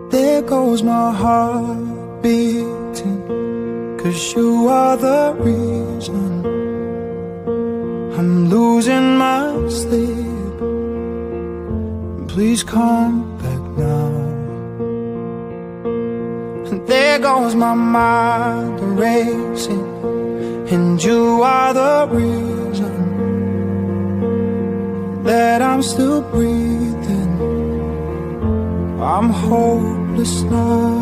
There goes my heart beating, 'cause you are the reason I'm losing my sleep. Please come back now. And there goes my mind racing, and you are the reason that I'm still breathing. I'm hopeless now.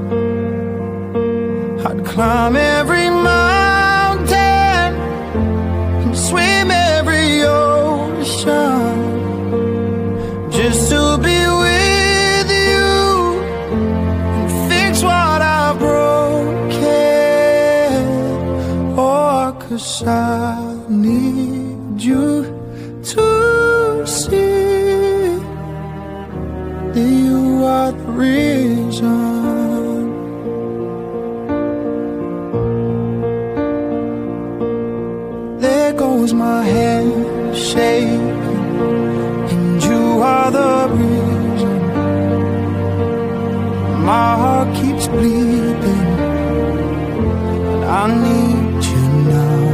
I'd climb every mountain and swim every ocean just to be with you and fix what I've broken. Oh, 'cause I need you to see that you are the reason. There goes my hand shaking, and you are the reason. My heart keeps bleeding, and I need you now.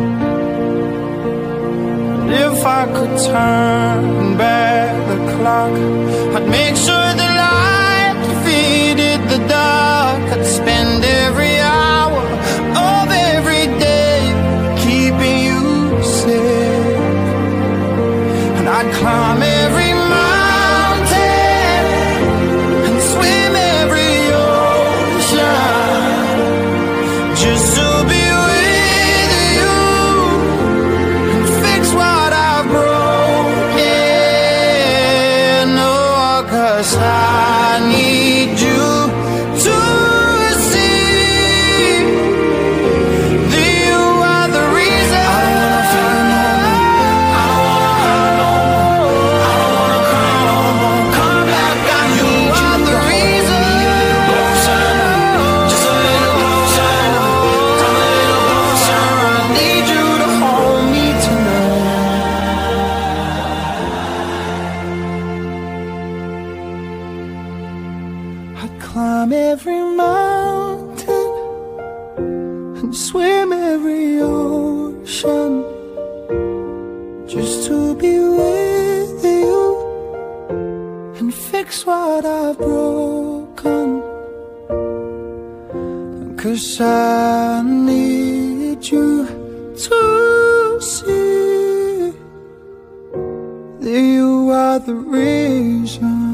And if I could turn back the clock, I'd make sure the light defeated the dark. I'd spend every hour of every day keeping you safe, and I'd climb every mountain and swim every ocean just to be with you and fix what I've broken. Oh, 'cause I need you to see that you are the reason. I don't wanna feel no more. I don't wanna cry no more. Come back, I need you. Are the reason. Just a little closer. Come a little closer. I need you to hold me tonight. I'd climb every mountain and swim every ocean just to be with you and fix what I've broken. 'Cause I need you to see that you are the reason.